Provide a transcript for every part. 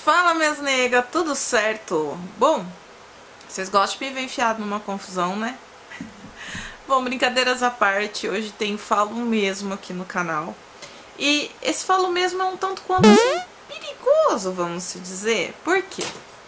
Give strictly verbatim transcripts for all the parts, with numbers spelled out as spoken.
Fala, minhas negas, tudo certo? Bom, vocês gostam de me ver enfiado numa confusão, né? Bom, brincadeiras à parte, hoje tem Falo Mesmo aqui no canal. E esse Falo Mesmo é um tanto quanto assim, perigoso, vamos se dizer. Por quê?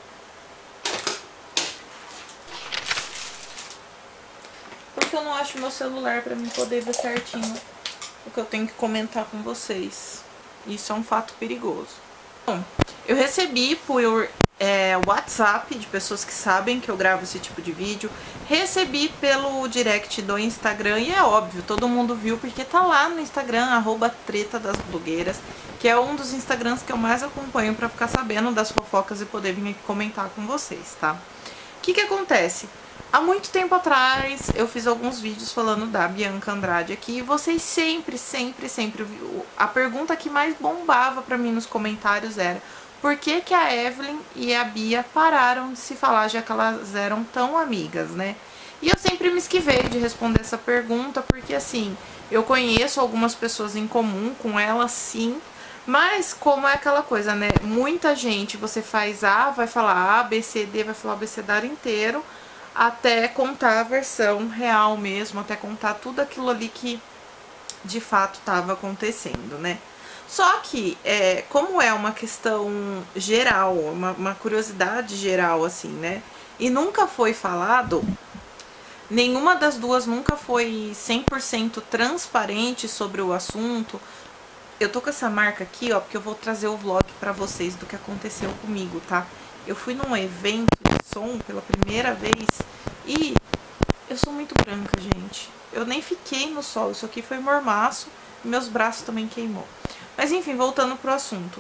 Porque eu não acho meu celular pra mim poder ver certinho o que eu tenho que comentar com vocês. Isso é um fato perigoso. Bom, eu recebi por é, WhatsApp de pessoas que sabem que eu gravo esse tipo de vídeo. Recebi pelo direct do Instagram e é óbvio, todo mundo viu porque tá lá no Instagram, arroba Treta das Blogueiras, que é um dos Instagrams que eu mais acompanho pra ficar sabendo das fofocas e poder vir aqui comentar com vocês, tá? O que que acontece? Há muito tempo atrás eu fiz alguns vídeos falando da Bianca Andrade aqui e vocês sempre, sempre, sempre... A pergunta que mais bombava pra mim nos comentários era: por que que a Evelyn e a Bia pararam de se falar, já que elas eram tão amigas, né? E eu sempre me esquivei de responder essa pergunta porque, assim, eu conheço algumas pessoas em comum com elas, sim, mas como é aquela coisa, né? Muita gente, você faz A, vai falar A, B, C, D, vai falar o abecedário inteiro, até contar a versão real mesmo, até contar tudo aquilo ali que de fato estava acontecendo, né? Só que, é, como é uma questão geral, uma, uma curiosidade geral, assim, né? E nunca foi falado, nenhuma das duas nunca foi cem por cento transparente sobre o assunto. Eu tô com essa marca aqui, ó, porque eu vou trazer o vlog pra vocês do que aconteceu comigo, tá? Eu fui num evento de som pela primeira vez e eu sou muito branca, gente. Eu nem fiquei no sol, isso aqui foi mormaço e meus braços também queimou. Mas enfim, voltando pro assunto.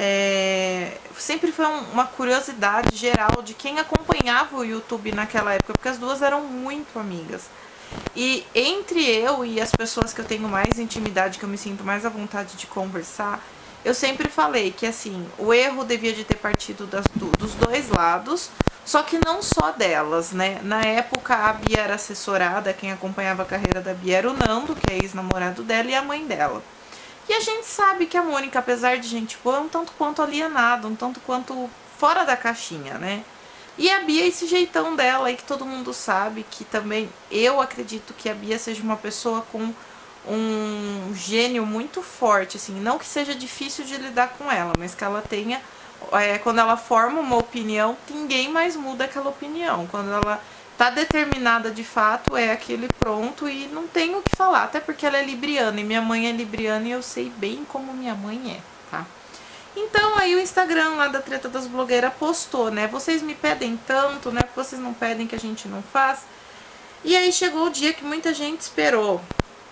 É... Sempre foi um, uma curiosidade geral de quem acompanhava o YouTube naquela época, porque as duas eram muito amigas. E entre eu e as pessoas que eu tenho mais intimidade, que eu me sinto mais à vontade de conversar, eu sempre falei que, assim, o erro devia de ter partido das, do, dos dois lados, só que não só delas, né? Na época, a Bia era assessorada, quem acompanhava a carreira da Bia era o Nando, que é ex-namorado dela, e a mãe dela. E a gente sabe que a Mônica, apesar de gente boa, é um tanto quanto alienada, um tanto quanto fora da caixinha, né? E a Bia, esse jeitão dela aí que todo mundo sabe, que também eu acredito que a Bia seja uma pessoa com um gênio muito forte, assim, não que seja difícil de lidar com ela, mas que ela tenha, é, quando ela forma uma opinião, ninguém mais muda aquela opinião. Quando ela tá determinada de fato, é aquele pronto e não tem o que falar, até porque ela é libriana e minha mãe é libriana e eu sei bem como minha mãe é, tá? Então aí o Instagram lá da Treta das Blogueiras postou, né? Vocês me pedem tanto, né? Porque vocês não pedem que a gente não faz. E aí chegou o dia que muita gente esperou.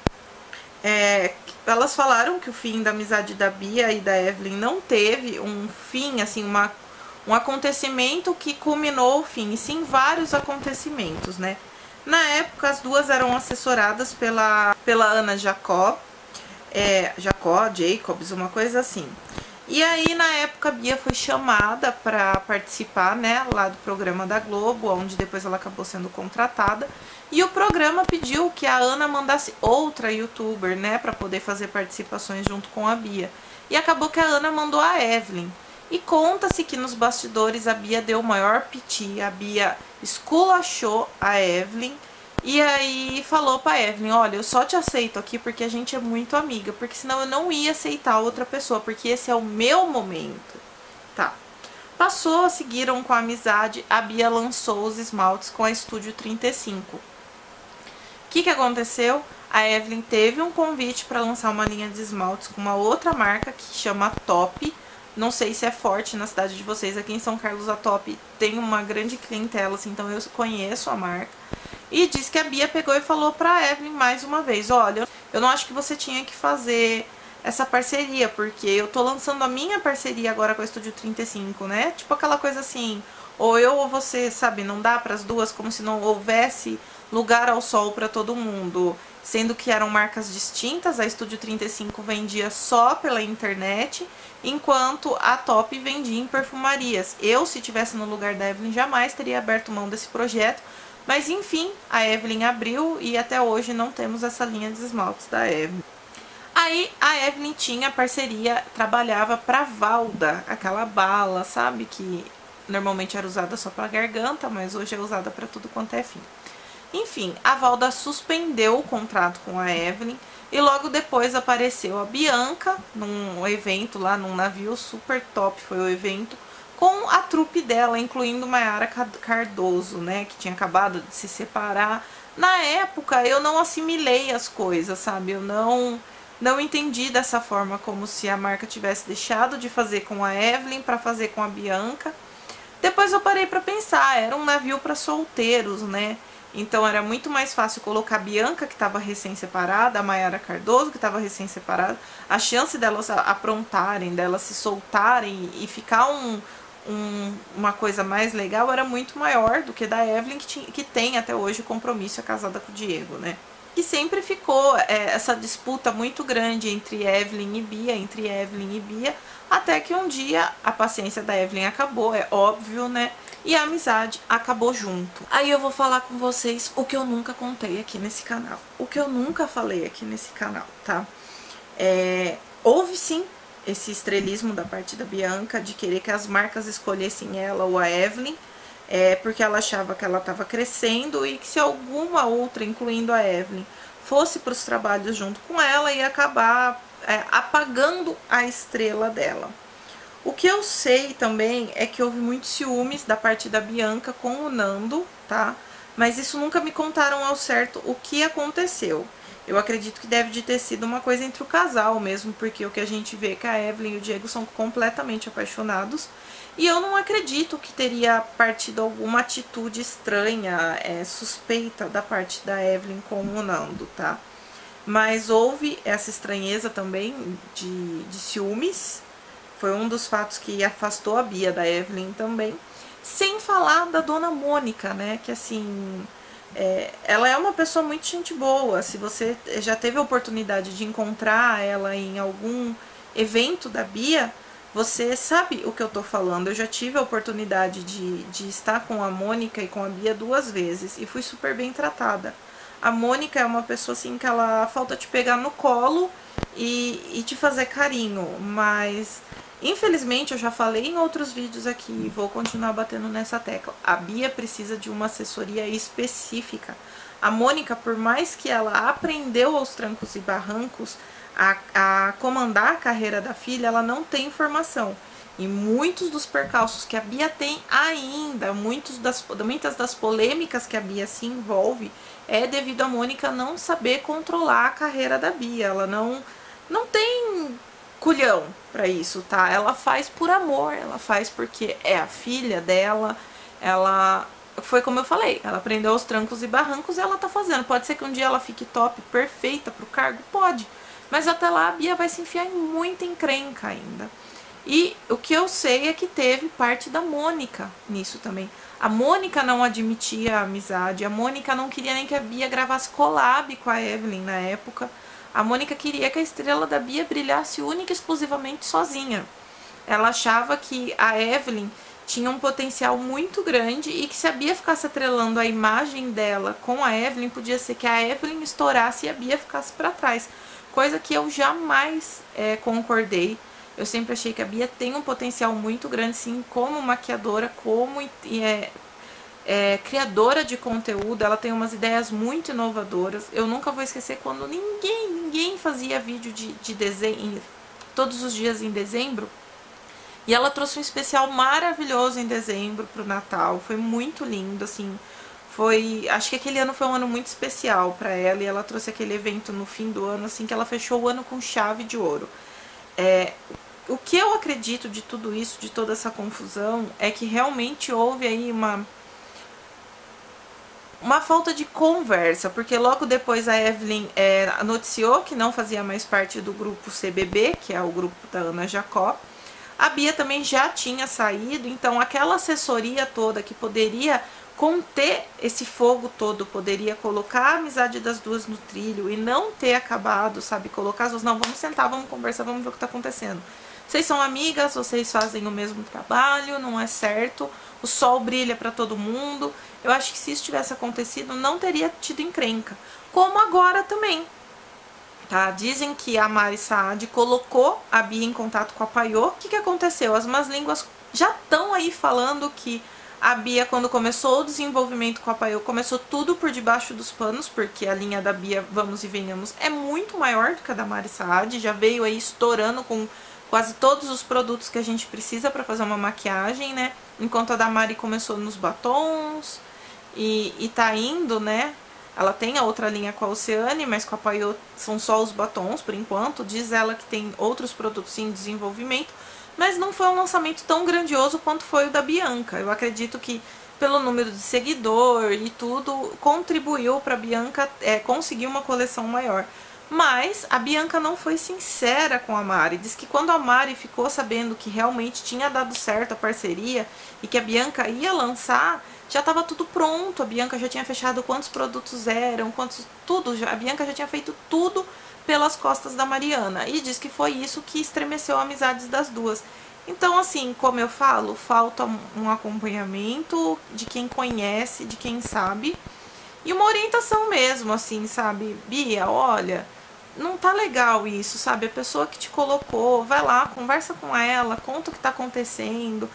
É, elas falaram que o fim da amizade da Bia e da Evelyn não teve um fim, assim, uma, um acontecimento que culminou o fim, e sim vários acontecimentos, né? Na época as duas eram assessoradas pela, pela Ana Jacó, é, Jacó, Jacobs, uma coisa assim. E aí, na época, a Bia foi chamada para participar, né, lá do programa da Globo, onde depois ela acabou sendo contratada. E o programa pediu que a Ana mandasse outra youtuber, né, para poder fazer participações junto com a Bia. E acabou que a Ana mandou a Evelyn. E conta-se que nos bastidores a Bia deu o maior piti, a Bia esculachou a Evelyn. E aí falou pra Evelyn: olha, eu só te aceito aqui porque a gente é muito amiga, porque senão eu não ia aceitar outra pessoa, porque esse é o meu momento. Tá. Passou, seguiram com a amizade, a Bia lançou os esmaltes com a Estúdio trinta e cinco. O que que aconteceu? A Evelyn teve um convite para lançar uma linha de esmaltes com uma outra marca que chama Top. Não sei se é forte na cidade de vocês, aqui em São Carlos a Top tem uma grande clientela, assim, então eu conheço a marca. E disse que a Bia pegou e falou pra Evelyn mais uma vez: olha, eu não acho que você tinha que fazer essa parceria, porque eu tô lançando a minha parceria agora com a Estúdio trinta e cinco, né? Tipo aquela coisa assim, ou eu ou você, sabe? Não dá pras duas, como se não houvesse lugar ao sol pra todo mundo. Sendo que eram marcas distintas, a Estúdio trinta e cinco vendia só pela internet, enquanto a Top vendia em perfumarias. Eu, se tivesse no lugar da Evelyn, jamais teria aberto mão desse projeto. Mas enfim, a Evelyn abriu e até hoje não temos essa linha de esmaltes da Evelyn. A Aí a Evelyn tinha parceria, trabalhava pra Valda, aquela bala, sabe? Que normalmente era usada só pra garganta, mas hoje é usada pra tudo quanto é fim. Enfim, a Valda suspendeu o contrato com a Evelyn e logo depois apareceu a Bianca num evento lá, num navio super top, foi o evento, com a trupe dela, incluindo Mayara Cardoso, né, que tinha acabado de se separar. Na época eu não assimilei as coisas, sabe, eu não, não entendi dessa forma, como se a marca tivesse deixado de fazer com a Evelyn para fazer com a Bianca. Depois eu parei para pensar, era um navio para solteiros, né? Então era muito mais fácil colocar a Bianca, que estava recém-separada, a Mayara Cardoso, que estava recém-separada. A chance delas aprontarem, delas se soltarem e ficar um, um, uma coisa mais legal era muito maior do que da Evelyn, que, tinha, que tem até hoje o compromisso, é casada com o Diego, né? E sempre ficou é, essa disputa muito grande entre Evelyn e Bia, entre Evelyn e Bia, até que um dia a paciência da Evelyn acabou, é óbvio, né? E a amizade acabou junto. Aí eu vou falar com vocês o que eu nunca contei aqui nesse canal. O que eu nunca falei aqui nesse canal, tá? É, houve sim esse estrelismo da parte da Bianca de querer que as marcas escolhessem ela ou a Evelyn, é, porque ela achava que ela estava crescendo e que se alguma outra, incluindo a Evelyn, fosse para os trabalhos junto com ela, ia acabar é, apagando a estrela dela. O que eu sei também é que houve muitos ciúmes da parte da Bianca com o Nando, tá? Mas isso nunca me contaram ao certo o que aconteceu. Eu acredito que deve de ter sido uma coisa entre o casal mesmo, porque o que a gente vê é que a Evelyn e o Diego são completamente apaixonados. E eu não acredito que teria partido alguma atitude estranha, é, suspeita da parte da Evelyn com o Nando, tá? Mas houve essa estranheza também de, de ciúmes. Foi um dos fatos que afastou a Bia da Evelyn também. Sem falar da dona Mônica, né? Que assim, é, ela é uma pessoa muito gente boa. Se você já teve a oportunidade de encontrar ela em algum evento da Bia, você sabe o que eu tô falando. Eu já tive a oportunidade de, de estar com a Mônica e com a Bia duas vezes e fui super bem tratada. A Mônica é uma pessoa assim que ela falta te pegar no colo e, e te fazer carinho, mas infelizmente eu já falei em outros vídeos aqui e vou continuar batendo nessa tecla. A Bia precisa de uma assessoria específica. A Mônica, por mais que ela aprendeu aos trancos e barrancos a, a comandar a carreira da filha, ela não tem informação. E muitos dos percalços que a Bia tem ainda, muitos das, muitas das polêmicas que a Bia se envolve, é devido a Mônica não saber controlar a carreira da Bia. Ela não, não tem culhão pra isso, tá? Ela faz por amor, ela faz porque é a filha dela, ela... Foi como eu falei, ela aprendeu os trancos e barrancos e ela tá fazendo. Pode ser que um dia ela fique top, perfeita pro cargo? Pode. Mas até lá a Bia vai se enfiar em muita encrenca ainda. E o que eu sei é que teve parte da Mônica nisso também. A Mônica não admitia a amizade, a Mônica não queria nem que a Bia gravasse collab com a Evelyn na época. A Mônica queria que a estrela da Bia brilhasse única e exclusivamente sozinha. Ela achava que a Evelyn tinha um potencial muito grande e que se a Bia ficasse atrelando a imagem dela com a Evelyn, podia ser que a Evelyn estourasse e a Bia ficasse para trás. Coisa que eu jamais é, concordei. Eu sempre achei que a Bia tem um potencial muito grande, sim, como maquiadora, como é, é, criadora de conteúdo. Ela tem umas ideias muito inovadoras. Eu nunca vou esquecer quando ninguém, ninguém fazia vídeo de, de desenho todos os dias em dezembro. E ela trouxe um especial maravilhoso em dezembro pro Natal. Foi muito lindo, assim. Foi, acho que aquele ano foi um ano muito especial para ela. E ela trouxe aquele evento no fim do ano, assim, que ela fechou o ano com chave de ouro. É... O que eu acredito de tudo isso, de toda essa confusão, é que realmente houve aí uma, uma falta de conversa, porque logo depois a Evelyn é, noticiou que não fazia mais parte do grupo C B B, que é o grupo da Ana Jacó. A Bia também já tinha saído, então aquela assessoria toda que poderia conter esse fogo todo, poderia colocar a amizade das duas no trilho e não ter acabado, sabe, colocar as duas, não, vamos sentar, vamos conversar, vamos ver o que tá acontecendo. Vocês são amigas, vocês fazem o mesmo trabalho, não é certo, o sol brilha pra todo mundo. Eu acho que se isso tivesse acontecido, não teria tido encrenca. Como agora também. tá? Dizem que a Mari Saad colocou a Bia em contato com a Paiô. O que que aconteceu? As más línguas já estão aí falando que a Bia, quando começou o desenvolvimento com a Paiô, começou tudo por debaixo dos panos, porque a linha da Bia, vamos e venhamos, é muito maior do que a da Mari Saad, já veio aí estourando com quase todos os produtos que a gente precisa para fazer uma maquiagem, né? Enquanto a da Mari começou nos batons e, e tá indo, né? Ela tem a outra linha com a Oceane, mas com a Paiô são só os batons por enquanto. Diz ela que tem outros produtos em desenvolvimento, mas não foi um lançamento tão grandioso quanto foi o da Bianca. Eu acredito que pelo número de seguidor e tudo, contribuiu para a Bianca é, conseguir uma coleção maior. Mas a Bianca não foi sincera com a Mari. Diz que quando a Mari ficou sabendo que realmente tinha dado certo a parceria e que a Bianca ia lançar, já estava tudo pronto. A Bianca já tinha fechado quantos produtos eram, quantos tudo. Já, a Bianca já tinha feito tudo pelas costas da Mariana. E diz que foi isso que estremeceu a amizade das duas. Então, assim, como eu falo, falta um acompanhamento de quem conhece, de quem sabe. E uma orientação mesmo, assim, sabe? Bia, olha, não tá legal isso, sabe? A pessoa que te colocou, vai lá, conversa com ela, conta o que tá acontecendo.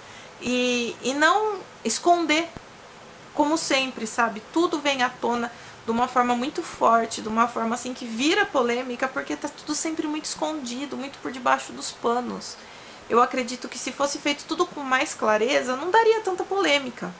E, e não esconder, como sempre, sabe? Tudo vem à tona de uma forma muito forte, de uma forma assim que vira polêmica, porque tá tudo sempre muito escondido, muito por debaixo dos panos. Eu acredito que se fosse feito tudo com mais clareza, não daria tanta polêmica.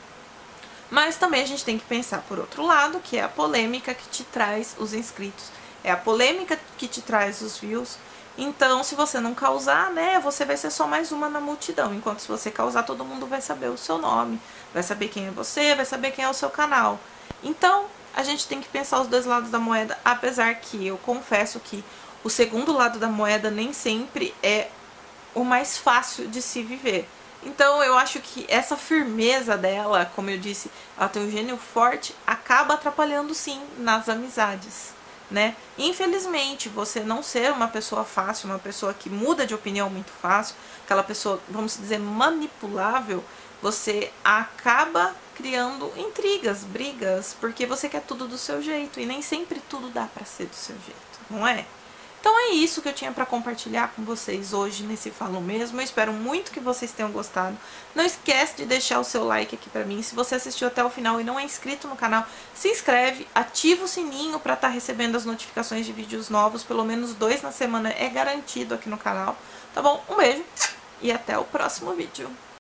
Mas também a gente tem que pensar por outro lado, que é a polêmica que te traz os inscritos, é a polêmica que te traz os views. Então, se você não causar, né, você vai ser só mais uma na multidão. Enquanto se você causar, todo mundo vai saber o seu nome, vai saber quem é você, vai saber quem é o seu canal. Então, a gente tem que pensar os dois lados da moeda, apesar que eu confesso que o segundo lado da moeda nem sempre é o mais fácil de se viver. Então eu acho que essa firmeza dela, como eu disse, ela tem um gênio forte, acaba atrapalhando sim nas amizades, né? Infelizmente, você não ser uma pessoa fácil, uma pessoa que muda de opinião muito fácil, aquela pessoa, vamos dizer, manipulável, você acaba criando intrigas, brigas, porque você quer tudo do seu jeito e nem sempre tudo dá pra ser do seu jeito, não é? Então é isso que eu tinha para compartilhar com vocês hoje nesse Falo Mesmo. Eu espero muito que vocês tenham gostado. Não esquece de deixar o seu like aqui para mim. Se você assistiu até o final e não é inscrito no canal, se inscreve, ativa o sininho para estar recebendo as notificações de vídeos novos. Pelo menos dois na semana é garantido aqui no canal. Tá bom? Um beijo e até o próximo vídeo.